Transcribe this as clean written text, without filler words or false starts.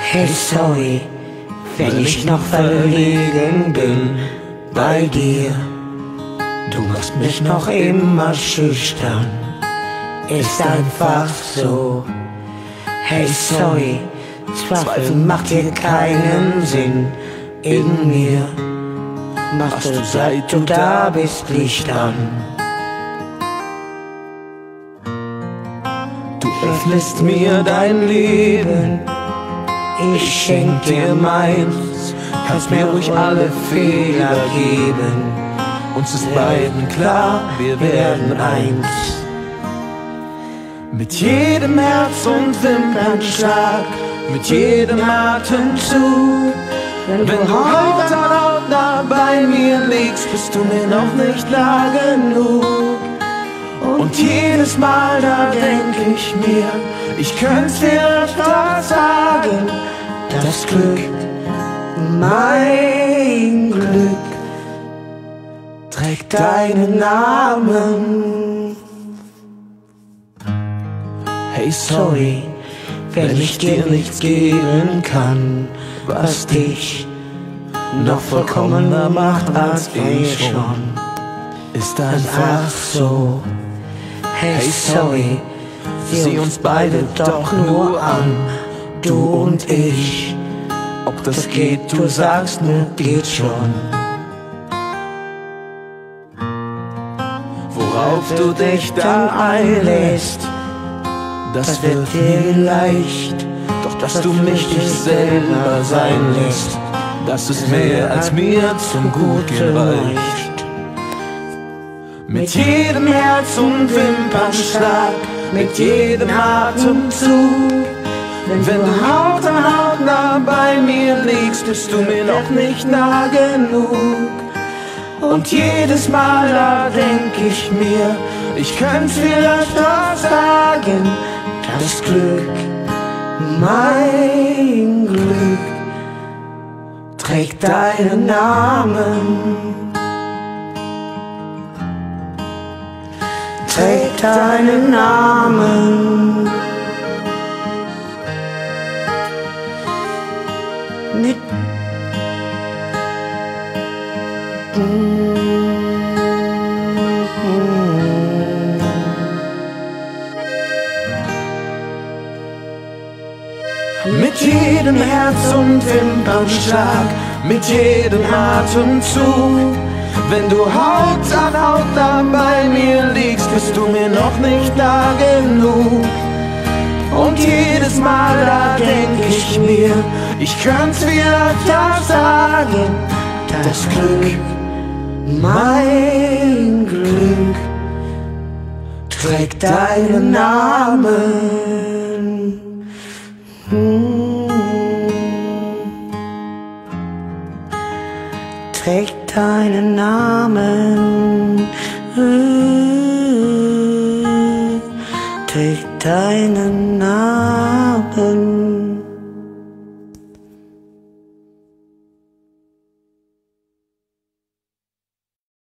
Hey, sorry, wenn ich noch verlegen bin bei dir. Du machst mich noch immer schüchtern, ist einfach so. Hey, sorry, Zweifel macht hier keinen Sinn in mir. Machst du, seit du da bist, Licht an. Du öffnest mir dein Leben, ich schenk dir meins. Kannst mir ruhig alle Fehler geben. Uns ist beiden klar, wir werden eins. Mit jedem Herz und Wimpernschlag, mit jedem Atemzug. Wenn du Haut an Haut nah bei mir liegst, bist du mir noch nicht nah genug. Und jedes Mal da denk ich mir, ich könnt's dir öfters sagen, das Glück, mein Glück, trägt deinen Namen. Hey, sorry, wenn ich dir nichts geben kann, was dich noch vollkommener macht als ich schon, ist einfach so. Hey, sorry, sieh uns beide doch nur an, du und ich. Ob das geht, du sagst mir, geht schon. Worauf du dich dann einlässt, das wird dir leicht. Doch dass du mich nicht selber sein lässt, das ist mehr als mir zum Gut gereicht. Mit jedem Herz und Wimpernschlag, mit jedem Atemzug. Wenn du Haut an Haut nah bei mir liegst, bist du mir noch nicht nah genug. Und jedes Mal da denk ich mir, ich könnt's vielleicht doch sagen, das Glück, mein Glück, trägt deinen Namen. Trägt deinen Namen. Mit jedem Herz und Wimpernschlag, mit jedem Atemzug. Wenn du Haut an Haut da bei mir liegst, bist du mir noch nicht nah genug. Und jedes Mal da denk ich mir, ich könnt's wieder da sagen, das Glück, mein Glück, trägt deinen Namen. Trägt deinen Namen, trägt deinen Namen.